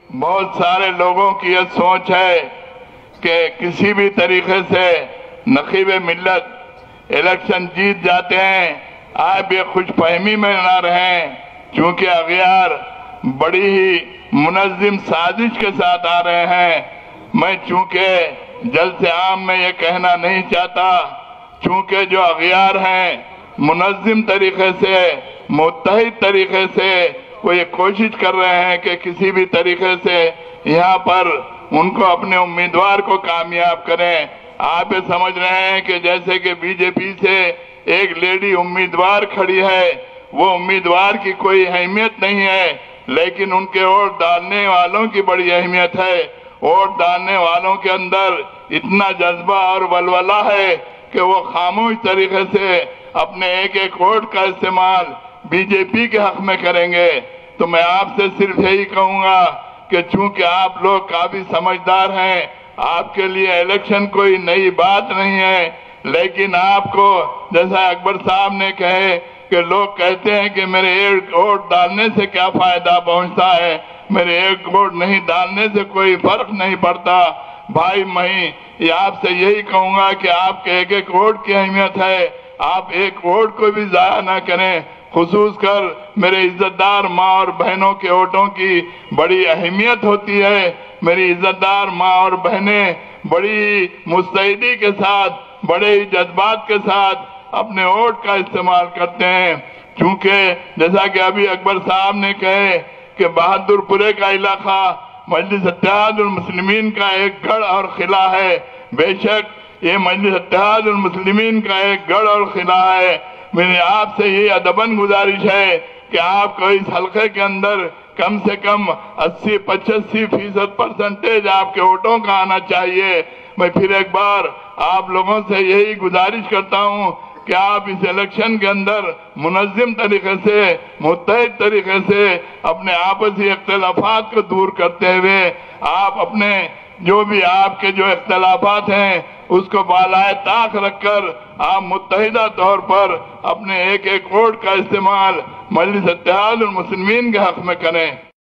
बहुत सारे लोगों की यह सोच है कि किसी भी तरीके से नकीब मिल्लत इलेक्शन जीत जाते हैं। आप ये खुश फहमी में ना रहें, क्योंकि अगयार बड़ी ही मुनज़्ज़म साजिश के साथ आ रहे हैं। मैं चूंकि जलसे आम में ये कहना नहीं चाहता, चूंकि जो अगयार हैं मुनज़्ज़म तरीके से, मुत्तहिद तरीके से वो ये कोशिश कर रहे हैं कि किसी भी तरीके से यहाँ पर उनको अपने उम्मीदवार को कामयाब करें। आप ये समझ रहे हैं कि जैसे कि बीजेपी से एक लेडी उम्मीदवार खड़ी है, वो उम्मीदवार की कोई अहमियत नहीं है, लेकिन उनके वोट डालने वालों की बड़ी अहमियत है। वोट डालने वालों के अंदर इतना जज्बा और वलवला है कि वो खामोश तरीके से अपने एक एक वोट का इस्तेमाल बीजेपी के हक में करेंगे। तो मैं आपसे सिर्फ यही कहूंगा कि चूंकि आप लोग काफी समझदार हैं, आपके लिए इलेक्शन कोई नई बात नहीं है, लेकिन आपको जैसा अकबर साहब ने कहे कि लोग कहते हैं कि मेरे एक वोट डालने से क्या फायदा पहुंचता है, मेरे एक वोट नहीं डालने से कोई फर्क नहीं पड़ता। भाई मैं ये आपसे यही कहूंगा कि आपके एक एक वोट की अहमियत है, आप एक वोट को भी जाया ना करें। खुसूस कर मेरे इज्जतदार माँ और बहनों के वोटों की बड़ी अहमियत होती है। मेरी इज्जतदार माँ और बहनें बड़ी मुस्तैदी के साथ, बड़े ही जज्बात के साथ अपने वोट का इस्तेमाल करते हैं। क्योंकि जैसा कि अभी अकबर साहब ने कहे कि बहादुरपुरे का इलाका मजलिस इत्तेहादुल मुस्लिमीन का एक गढ़ और किला है। बेशक ये मजलिस इत्तेहादुल मुस्लिमीन का एक गढ़ और किला है। मेरी आपसे ये अदबन गुजारिश है कि आपको इस हलके के अंदर कम से कम 80-85% परसेंटेज आपके वोटों का आना चाहिए। मैं फिर एक बार आप लोगों से यही गुजारिश करता हूँ कि आप इस इलेक्शन के अंदर मुनज़्ज़म तरीके से, मुत्तहिद तरीके से अपने आपसी इख्तिलाफात को दूर करते हुए आप अपने जो भी आपके जो इख्तिलाफात हैं उसको बालाए ताक रखकर आप मुत्तहिदा तौर पर अपने एक एक वोट का इस्तेमाल मजलिस इत्तेहादुल मुस्लिमीन के हक में करें।